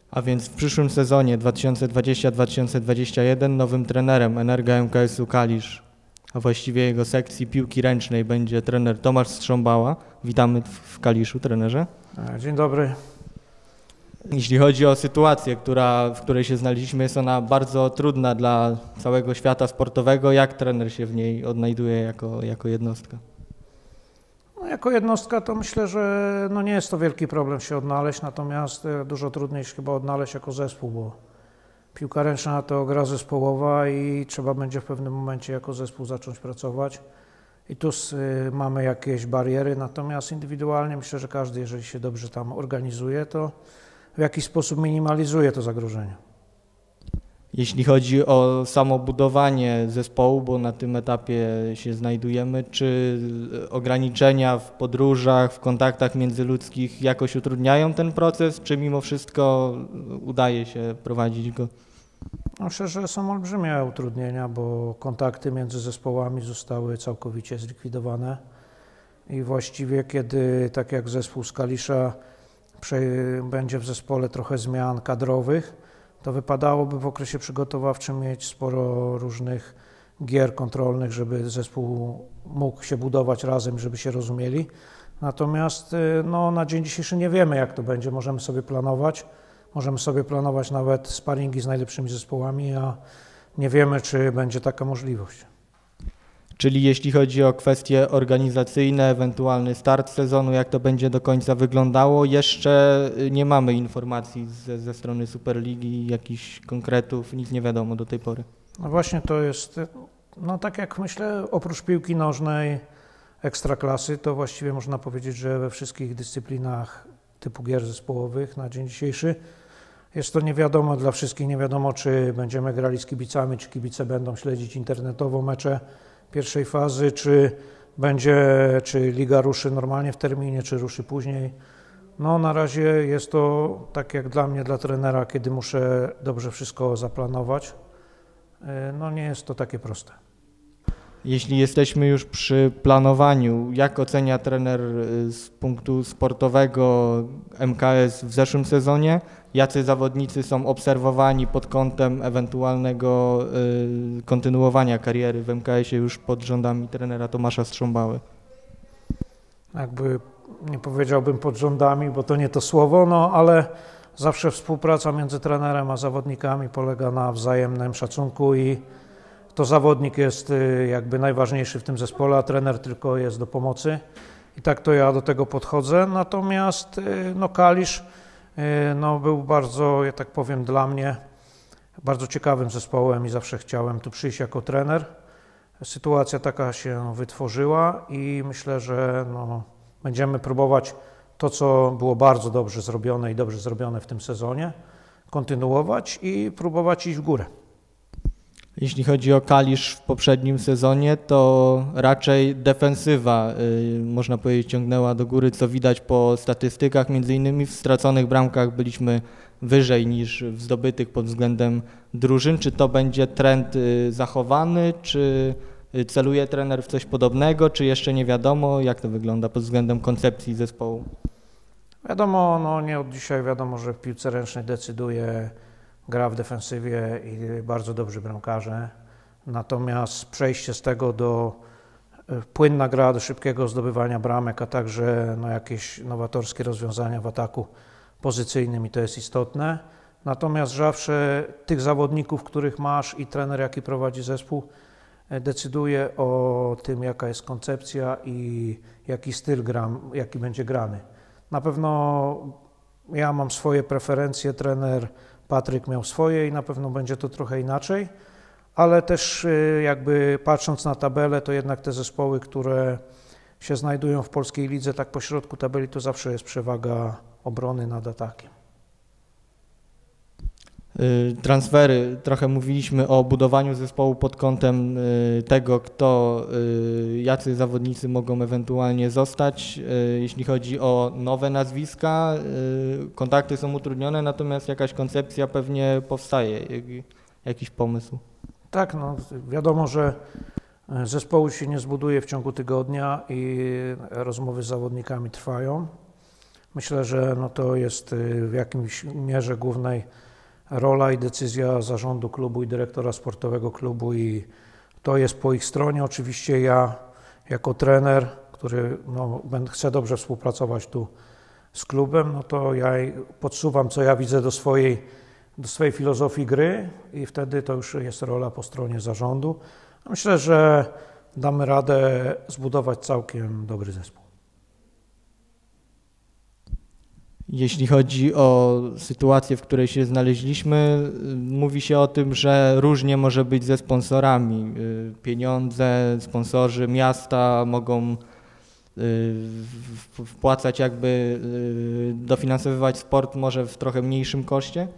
A więc w przyszłym sezonie 2020-2021 nowym trenerem Energa MKS-u Kalisz, a właściwie jego sekcji piłki ręcznej, będzie trener Tomasz Strząbała. Witamy w Kaliszu, trenerze. Dzień dobry. Jeśli chodzi o sytuację, w której się znaleźliśmy, jest ona bardzo trudna dla całego świata sportowego. Jak trener się w niej odnajduje jako jednostka? No, jako jednostka to myślę, że nie jest to wielki problem się odnaleźć, natomiast dużo trudniej się chyba odnaleźć jako zespół, bo piłka ręczna to gra zespołowa i trzeba będzie w pewnym momencie jako zespół zacząć pracować. I tu mamy jakieś bariery, natomiast indywidualnie myślę, że każdy, jeżeli się dobrze tam organizuje, to w jakiś sposób minimalizuje to zagrożenie. Jeśli chodzi o samo budowanie zespołu, bo na tym etapie się znajdujemy, czy ograniczenia w podróżach, w kontaktach międzyludzkich jakoś utrudniają ten proces, czy mimo wszystko udaje się prowadzić go? Myślę, że są olbrzymie utrudnienia, bo kontakty między zespołami zostały całkowicie zlikwidowane i właściwie kiedy, tak jak zespół z Kalisza, będzie w zespole trochę zmian kadrowych, to wypadałoby w okresie przygotowawczym mieć sporo różnych gier kontrolnych, żeby zespół mógł się budować razem, żeby się rozumieli. Natomiast na dzień dzisiejszy nie wiemy, jak to będzie. Możemy sobie planować nawet sparingi z najlepszymi zespołami, a nie wiemy, czy będzie taka możliwość. Czyli jeśli chodzi o kwestie organizacyjne, ewentualny start sezonu, jak to będzie do końca wyglądało, jeszcze nie mamy informacji ze strony Superligi, jakichś konkretów, nic nie wiadomo do tej pory. No właśnie to jest, tak jak myślę, oprócz piłki nożnej ekstraklasy, to właściwie można powiedzieć, że we wszystkich dyscyplinach typu gier zespołowych na dzień dzisiejszy jest to niewiadomo dla wszystkich, nie wiadomo, czy będziemy grali z kibicami, czy kibice będą śledzić internetowo mecze pierwszej fazy, czy liga ruszy normalnie w terminie, czy ruszy później. Na razie jest to, tak jak dla mnie, dla trenera, kiedy muszę dobrze wszystko zaplanować, nie jest to takie proste. Jeśli jesteśmy już przy planowaniu, jak ocenia trener z punktu sportowego MKS w zeszłym sezonie? Jacy zawodnicy są obserwowani pod kątem ewentualnego kontynuowania kariery w MKS-ie już pod rządami trenera Tomasza Strząbały? Nie powiedziałbym pod rządami, bo to nie to słowo, ale zawsze współpraca między trenerem a zawodnikami polega na wzajemnym szacunku i to zawodnik jest najważniejszy w tym zespole, a trener tylko jest do pomocy i tak to ja do tego podchodzę. Natomiast Kalisz był bardzo, ja tak powiem, dla mnie bardzo ciekawym zespołem i zawsze chciałem tu przyjść jako trener. Sytuacja taka się wytworzyła i myślę, że będziemy próbować to, co było bardzo dobrze zrobione i dobrze zrobione w tym sezonie, kontynuować i próbować iść w górę. Jeśli chodzi o Kalisz w poprzednim sezonie, to raczej defensywa, można powiedzieć, ciągnęła do góry, co widać po statystykach. Między innymi w straconych bramkach byliśmy wyżej niż w zdobytych pod względem drużyn. Czy to będzie trend zachowany, czy celuje trener w coś podobnego, czy jeszcze nie wiadomo? Jak to wygląda pod względem koncepcji zespołu? Wiadomo, nie od dzisiaj wiadomo, że w piłce ręcznej decyduje gra w defensywie i bardzo dobrzy bramkarze, natomiast przejście z tego do płynna gra, do szybkiego zdobywania bramek, a także jakieś nowatorskie rozwiązania w ataku pozycyjnym i to jest istotne. Natomiast zawsze tych zawodników, których masz i trener, jaki prowadzi zespół, decyduje o tym, jaka jest koncepcja i jaki styl jaki będzie grany. Na pewno ja mam swoje preferencje, trener Patryk miał swoje i na pewno będzie to trochę inaczej, ale też patrząc na tabelę, to jednak te zespoły, które się znajdują w polskiej lidze, tak po środku tabeli, to zawsze jest przewaga obrony nad atakiem. Transfery, trochę mówiliśmy o budowaniu zespołu pod kątem tego, jacy zawodnicy mogą ewentualnie zostać. Jeśli chodzi o nowe nazwiska, kontakty są utrudnione, natomiast jakaś koncepcja pewnie powstaje, jakiś pomysł. Tak, wiadomo, że zespołu się nie zbuduje w ciągu tygodnia i rozmowy z zawodnikami trwają. Myślę, że no to jest w jakimś mierze głównej rola i decyzja zarządu klubu i dyrektora sportowego klubu i to jest po ich stronie. Oczywiście ja jako trener, który chcę dobrze współpracować tu z klubem, no to ja podsuwam, co ja widzę do swojej filozofii gry i wtedy to już jest rola po stronie zarządu. Myślę, że damy radę zbudować całkiem dobry zespół. Jeśli chodzi o sytuację, w której się znaleźliśmy, mówi się o tym, że różnie może być ze sponsorami. Pieniądze, sponsorzy, miasta mogą wpłacać dofinansowywać sport może w trochę mniejszym koszcie.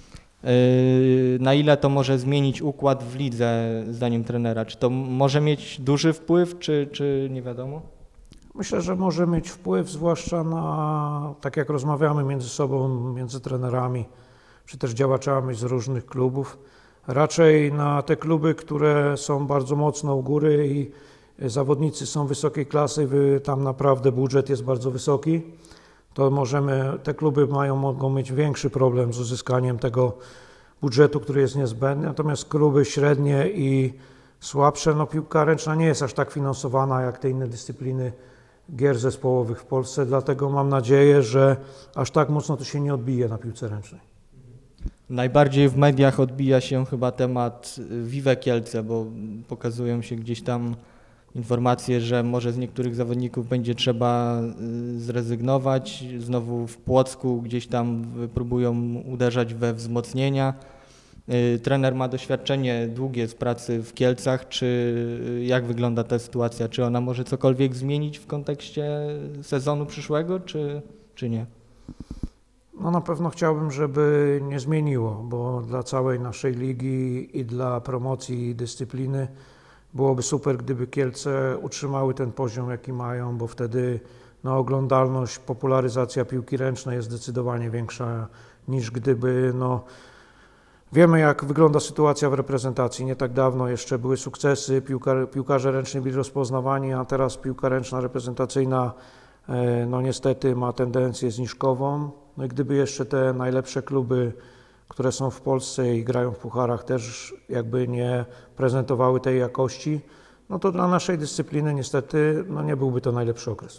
Na ile to może zmienić układ w lidze, zdaniem trenera? Czy to może mieć duży wpływ, czy nie wiadomo? Myślę, że może mieć wpływ, zwłaszcza na, tak jak rozmawiamy między sobą, między trenerami, czy też działaczami z różnych klubów, raczej na te kluby, które są bardzo mocno u góry i zawodnicy są wysokiej klasy, tam naprawdę budżet jest bardzo wysoki, to te kluby mogą mieć większy problem z uzyskaniem tego budżetu, który jest niezbędny, natomiast kluby średnie i słabsze, piłka ręczna nie jest aż tak finansowana jak te inne dyscypliny gier zespołowych w Polsce, dlatego mam nadzieję, że aż tak mocno to się nie odbije na piłce ręcznej. Najbardziej w mediach odbija się chyba temat Vive Kielce, bo pokazują się gdzieś tam informacje, że może z niektórych zawodników będzie trzeba zrezygnować. Znowu w Płocku gdzieś tam próbują uderzać we wzmocnienia. Trener ma doświadczenie długie z pracy w Kielcach. Jak wygląda ta sytuacja? Czy ona może cokolwiek zmienić w kontekście sezonu przyszłego, czy nie? No na pewno chciałbym, żeby nie zmieniło, bo dla całej naszej ligi i dla promocji dyscypliny byłoby super, gdyby Kielce utrzymały ten poziom, jaki mają, bo wtedy oglądalność, popularyzacja piłki ręcznej jest zdecydowanie większa niż gdyby wiemy, jak wygląda sytuacja w reprezentacji. Nie tak dawno jeszcze były sukcesy, piłkarze ręczni byli rozpoznawani, a teraz piłka ręczna reprezentacyjna niestety ma tendencję zniżkową. No i gdyby jeszcze te najlepsze kluby, które są w Polsce i grają w pucharach, też jakby nie prezentowały tej jakości, no to dla naszej dyscypliny niestety nie byłby to najlepszy okres.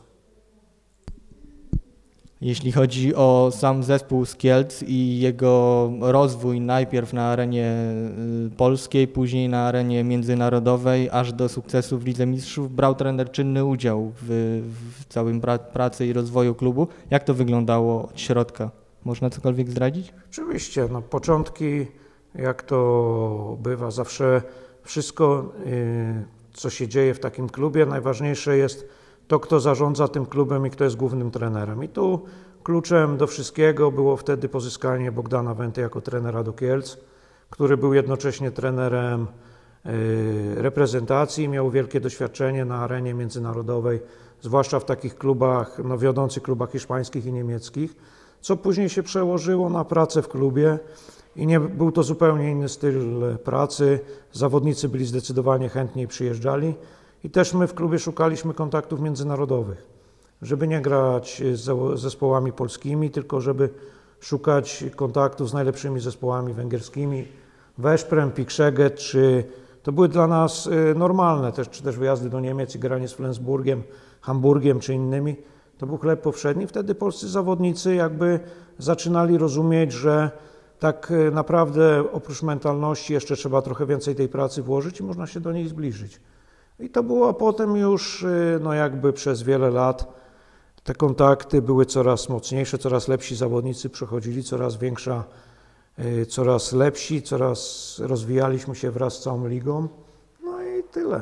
Jeśli chodzi o sam zespół z Kielc i jego rozwój najpierw na arenie polskiej, później na arenie międzynarodowej, aż do sukcesu w Lidze Mistrzów, brał trener czynny udział w całym pracy i rozwoju klubu. Jak to wyglądało od środka? Można cokolwiek zdradzić? Oczywiście, początki, jak to bywa, zawsze wszystko, co się dzieje w takim klubie, najważniejsze jest to, kto zarządza tym klubem i kto jest głównym trenerem. I tu kluczem do wszystkiego było wtedy pozyskanie Bogdana Wenty jako trenera do Kielc, który był jednocześnie trenerem reprezentacji, miał wielkie doświadczenie na arenie międzynarodowej, zwłaszcza w takich klubach, wiodących klubach hiszpańskich i niemieckich, co później się przełożyło na pracę w klubie i był to zupełnie inny styl pracy. Zawodnicy byli zdecydowanie chętniej przyjeżdżali i też my w klubie szukaliśmy kontaktów międzynarodowych, żeby nie grać z zespołami polskimi, tylko żeby szukać kontaktów z najlepszymi zespołami węgierskimi, Veszprem, Pick-Szeged, to były dla nas normalne, czy też wyjazdy do Niemiec i granie z Flensburgiem, Hamburgiem czy innymi. To był chleb powszedni. Wtedy polscy zawodnicy jakby zaczynali rozumieć, że tak naprawdę oprócz mentalności jeszcze trzeba trochę więcej tej pracy włożyć i można się do niej zbliżyć. I to było potem już jakby przez wiele lat te kontakty były coraz mocniejsze, coraz lepsi zawodnicy przychodzili, coraz lepsi, coraz rozwijaliśmy się wraz z całą ligą. No i tyle.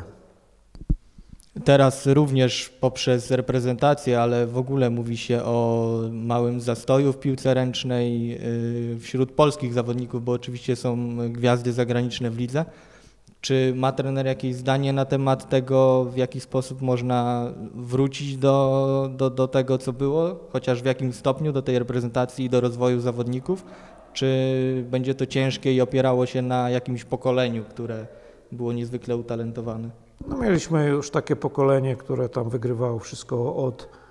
Teraz również poprzez reprezentację, ale w ogóle mówi się o małym zastoju w piłce ręcznej wśród polskich zawodników, bo oczywiście są gwiazdy zagraniczne w lidze. Czy ma trener jakieś zdanie na temat tego, w jaki sposób można wrócić do tego, co było, chociaż w jakim stopniu, do tej reprezentacji i do rozwoju zawodników? Czy będzie to ciężkie i opierało się na jakimś pokoleniu, które było niezwykle utalentowane? Mieliśmy już takie pokolenie, które tam wygrywało wszystko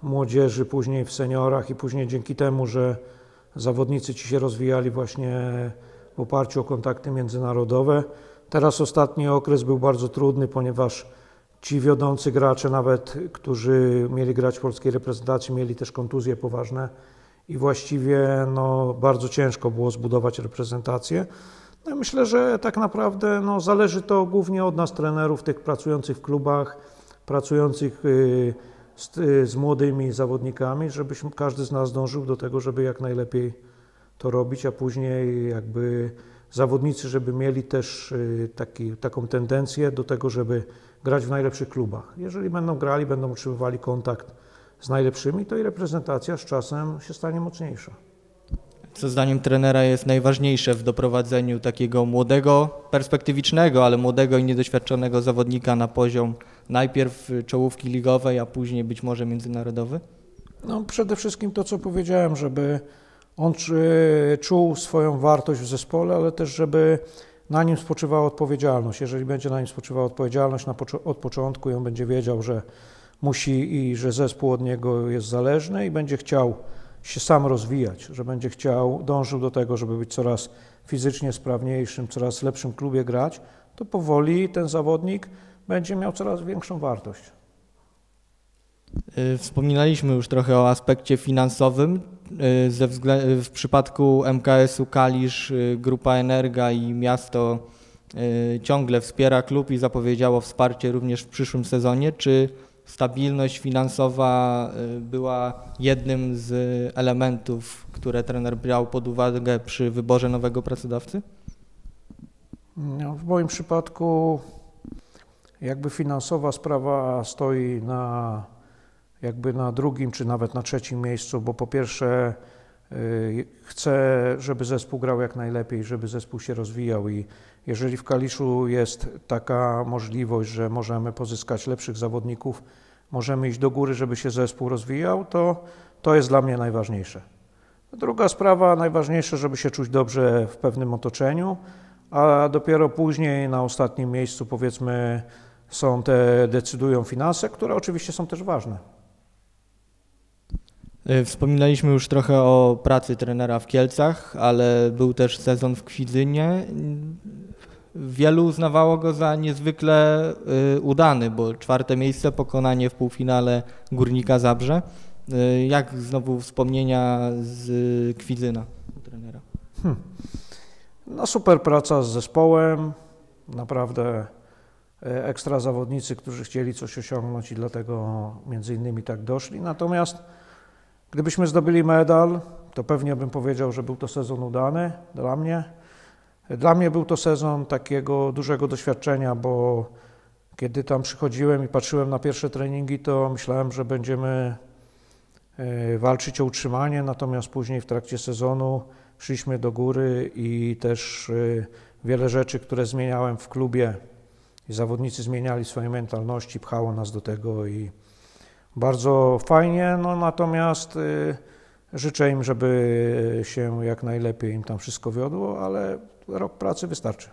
młodzieży, później w seniorach i później dzięki temu, że zawodnicy ci się rozwijali właśnie w oparciu o kontakty międzynarodowe. Teraz ostatni okres był bardzo trudny, ponieważ ci wiodący gracze nawet, którzy mieli grać w polskiej reprezentacji, mieli też kontuzje poważne i właściwie bardzo ciężko było zbudować reprezentację. No i myślę, że tak naprawdę zależy to głównie od nas, trenerów, tych pracujących w klubach, pracujących z młodymi zawodnikami, żebyśmy każdy z nas dążył do tego, żeby jak najlepiej to robić, a później jakby zawodnicy, żeby mieli też taką tendencję do tego, żeby grać w najlepszych klubach. Jeżeli będą grali, będą utrzymywali kontakt z najlepszymi, to i reprezentacja z czasem się stanie mocniejsza. Co zdaniem trenera jest najważniejsze w doprowadzeniu takiego młodego, perspektywicznego, ale młodego i niedoświadczonego zawodnika na poziom najpierw czołówki ligowej, a później być może międzynarodowy? Przede wszystkim to, co powiedziałem, żeby on czuł swoją wartość w zespole, ale też, żeby na nim spoczywała odpowiedzialność. Jeżeli będzie na nim spoczywała odpowiedzialność od początku i on będzie wiedział, że musi i że zespół od niego jest zależny i będzie chciał się sam rozwijać, że będzie dążył do tego, żeby być coraz fizycznie sprawniejszym, coraz lepszym klubie grać, to powoli ten zawodnik będzie miał coraz większą wartość. Wspominaliśmy już trochę o aspekcie finansowym. W przypadku MKS-u Kalisz Grupa Energa i miasto ciągle wspiera klub i zapowiedziało wsparcie również w przyszłym sezonie. Czy stabilność finansowa była jednym z elementów, które trener brał pod uwagę przy wyborze nowego pracodawcy? W moim przypadku jakby finansowa sprawa stoi na drugim czy nawet na trzecim miejscu, bo po pierwsze chcę, żeby zespół grał jak najlepiej, żeby zespół się rozwijał i jeżeli w Kaliszu jest taka możliwość, że możemy pozyskać lepszych zawodników, możemy iść do góry, żeby się zespół rozwijał, to jest dla mnie najważniejsze. Druga sprawa, najważniejsze, żeby się czuć dobrze w pewnym otoczeniu, a dopiero później na ostatnim miejscu powiedzmy decydują finanse, które oczywiście są też ważne. Wspominaliśmy już trochę o pracy trenera w Kielcach, ale był też sezon w Kwidzynie. Wielu uznawało go za niezwykle udany, bo 4. miejsce, pokonanie w półfinale Górnika Zabrze. Jak znowu wspomnienia z Kwidzyna u trenera? Super praca z zespołem, naprawdę ekstra zawodnicy, którzy chcieli coś osiągnąć i dlatego między innymi tak doszli. Natomiast gdybyśmy zdobyli medal, to pewnie bym powiedział, że był to sezon udany dla mnie. Dla mnie był to sezon takiego dużego doświadczenia, bo kiedy tam przychodziłem i patrzyłem na pierwsze treningi, to myślałem, że będziemy walczyć o utrzymanie, natomiast później w trakcie sezonu szliśmy do góry i też wiele rzeczy, które zmieniałem w klubie i zawodnicy zmieniali swoje mentalności, pchało nas do tego i bardzo fajnie, natomiast życzę im, żeby się jak najlepiej im tam wszystko wiodło, ale rok pracy wystarczy.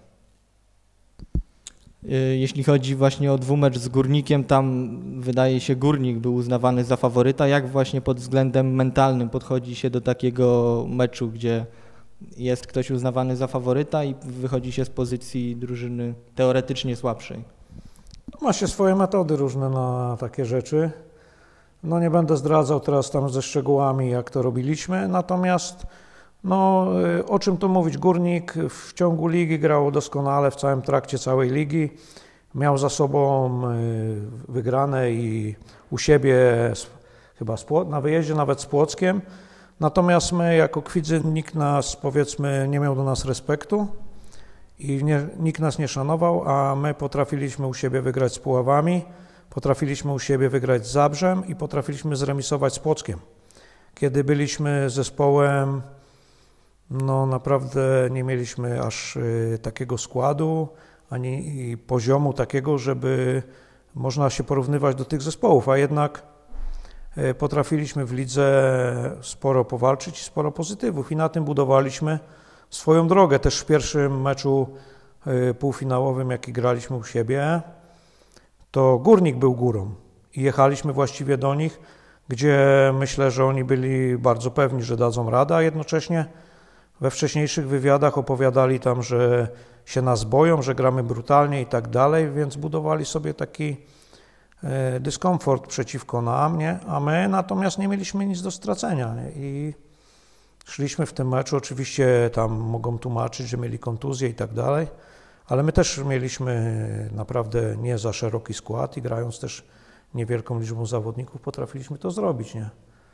Jeśli chodzi właśnie o dwumecz z Górnikiem, tam wydaje się Górnik był uznawany za faworyta. Jak właśnie pod względem mentalnym podchodzi się do takiego meczu, gdzie jest ktoś uznawany za faworyta i wychodzi się z pozycji drużyny teoretycznie słabszej? Ma się swoje metody różne na takie rzeczy. Nie będę zdradzał teraz tam ze szczegółami, jak to robiliśmy, natomiast o czym tu mówić, Górnik w ciągu ligi grał doskonale w całym trakcie całej ligi. Miał za sobą wygrane i u siebie chyba na wyjeździe nawet z Płockiem. Natomiast my jako Kwidzyn nikt nas powiedzmy nie miał do nas respektu i nikt nas nie szanował, a my potrafiliśmy u siebie wygrać z Puławami, potrafiliśmy u siebie wygrać z Zabrzem i potrafiliśmy zremisować z Płockiem. Kiedy byliśmy zespołem, naprawdę nie mieliśmy aż takiego składu, ani poziomu takiego, żeby można się porównywać do tych zespołów, a jednak potrafiliśmy w lidze sporo powalczyć i sporo pozytywów i na tym budowaliśmy swoją drogę. Też w pierwszym meczu półfinałowym, jaki graliśmy u siebie, to Górnik był górą i jechaliśmy właściwie do nich, gdzie myślę, że oni byli bardzo pewni, że dadzą radę, a jednocześnie we wcześniejszych wywiadach opowiadali tam, że się nas boją, że gramy brutalnie i tak dalej, więc budowali sobie taki dyskomfort przeciwko nam, nie? A my natomiast nie mieliśmy nic do stracenia, nie? I szliśmy w tym meczu, oczywiście tam mogą tłumaczyć, że mieli kontuzję i tak dalej, ale my też mieliśmy naprawdę nie za szeroki skład i grając też niewielką liczbą zawodników potrafiliśmy to zrobić, nie?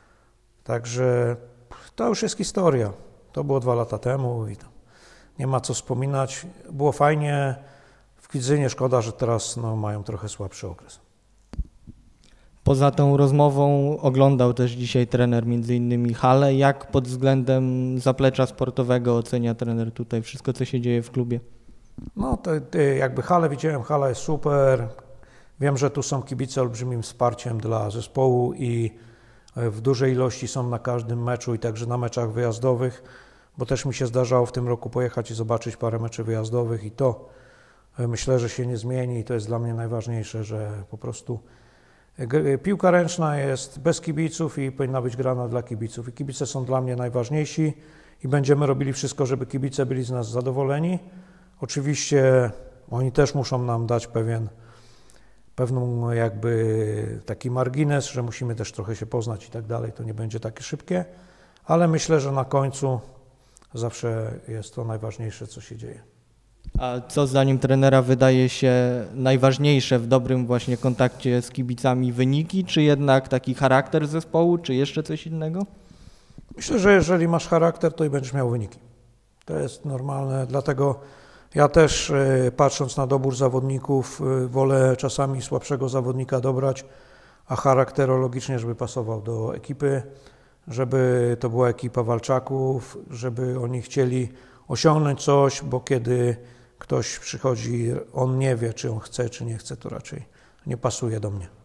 Także to już jest historia. To było 2 lata temu i nie ma co wspominać. Było fajnie w Kwidzynie, szkoda, że teraz mają trochę słabszy okres. Poza tą rozmową oglądał też dzisiaj trener między innymi halę. Jak pod względem zaplecza sportowego ocenia trener tutaj wszystko, co się dzieje w klubie? No to jakby halę widziałem, hala jest super. Wiem, że tu są kibice olbrzymim wsparciem dla zespołu i w dużej ilości są na każdym meczu i także na meczach wyjazdowych, bo też mi się zdarzało w tym roku pojechać i zobaczyć parę meczy wyjazdowych i to myślę, że się nie zmieni i to jest dla mnie najważniejsze, że po prostu piłka ręczna jest bez kibiców i powinna być grana dla kibiców i kibice są dla mnie najważniejsi i będziemy robili wszystko, żeby kibice byli z nas zadowoleni. Oczywiście oni też muszą nam dać pewną jakby taki margines, że musimy też trochę się poznać i tak dalej, to nie będzie takie szybkie, ale myślę, że na końcu zawsze jest to najważniejsze, co się dzieje. A co zdaniem trenera wydaje się najważniejsze w dobrym właśnie kontakcie z kibicami, wyniki, czy jednak taki charakter zespołu, czy jeszcze coś innego? Myślę, że jeżeli masz charakter, to i będziesz miał wyniki. To jest normalne, dlatego ja też patrząc na dobór zawodników wolę czasami słabszego zawodnika dobrać, a charakterologicznie, żeby pasował do ekipy, żeby to była ekipa walczaków, żeby oni chcieli osiągnąć coś, bo kiedy ktoś przychodzi, on nie wie, czy on chce, czy nie chce, to raczej nie pasuje do mnie.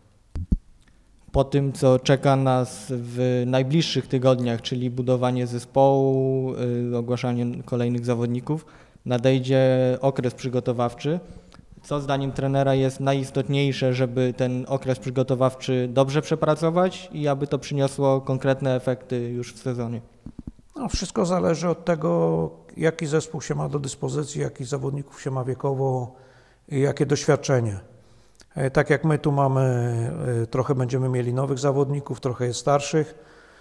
Po tym, co czeka nas w najbliższych tygodniach, czyli budowanie zespołu, ogłaszanie kolejnych zawodników, nadejdzie okres przygotowawczy. Co zdaniem trenera jest najistotniejsze, żeby ten okres przygotowawczy dobrze przepracować i aby to przyniosło konkretne efekty już w sezonie? No, wszystko zależy od tego, jaki zespół się ma do dyspozycji, jakich zawodników się ma wiekowo i jakie doświadczenie. Tak jak my tu mamy, trochę będziemy mieli nowych zawodników, trochę jest starszych.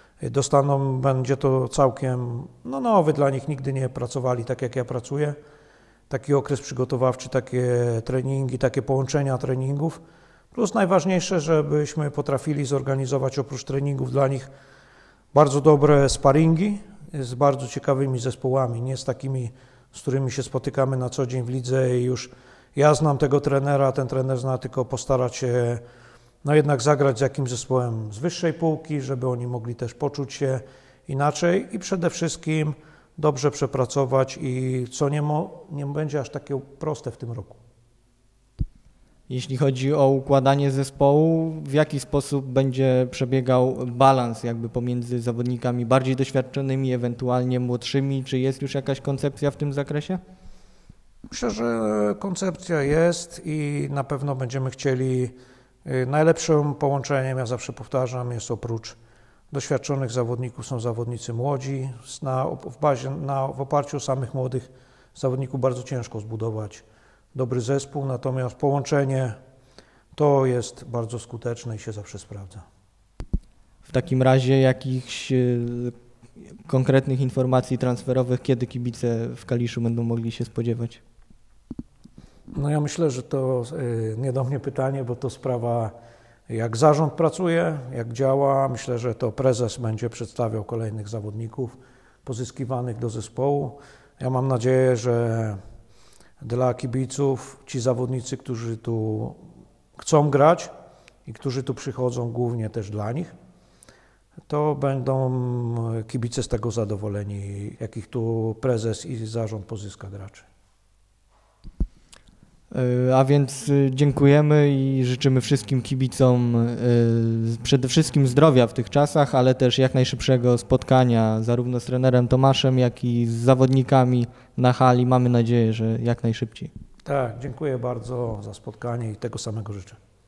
Będzie to całkiem nowy dla nich, nigdy nie pracowali tak jak ja pracuję. Taki okres przygotowawczy, takie treningi, takie połączenia treningów. Plus najważniejsze, żebyśmy potrafili zorganizować oprócz treningów dla nich bardzo dobre sparingi z bardzo ciekawymi zespołami, nie z takimi, z którymi się spotykamy na co dzień w lidze i już ja znam tego trenera, ten trener zna, tylko postarać się jednak zagrać z jakimś zespołem z wyższej półki, żeby oni mogli też poczuć się inaczej i przede wszystkim dobrze przepracować i co nie będzie aż takie proste w tym roku. Jeśli chodzi o układanie zespołu, w jaki sposób będzie przebiegał balans jakby pomiędzy zawodnikami bardziej doświadczonymi, ewentualnie młodszymi? Czy jest już jakaś koncepcja w tym zakresie? Myślę, że koncepcja jest i na pewno będziemy chcieli. Najlepszym połączeniem, ja zawsze powtarzam, jest oprócz doświadczonych zawodników są zawodnicy młodzi. W oparciu o samych młodych zawodników bardzo ciężko zbudować dobry zespół, natomiast połączenie to jest bardzo skuteczne i się zawsze sprawdza. W takim razie jakichś konkretnych informacji transferowych, kiedy kibice w Kaliszu będą mogli się spodziewać? No ja myślę, że to nie do mnie pytanie, bo to sprawa, jak zarząd pracuje, jak działa. Myślę, że to prezes będzie przedstawiał kolejnych zawodników pozyskiwanych do zespołu. Ja mam nadzieję, że dla kibiców ci zawodnicy, którzy tu chcą grać i którzy tu przychodzą głównie też dla nich, to będą kibice z tego zadowoleni, jakich tu prezes i zarząd pozyska graczy. A więc dziękujemy i życzymy wszystkim kibicom przede wszystkim zdrowia w tych czasach, ale też jak najszybszego spotkania zarówno z trenerem Tomaszem, jak i z zawodnikami na hali. Mamy nadzieję, że jak najszybciej. Tak, dziękuję bardzo za spotkanie i tego samego życzę.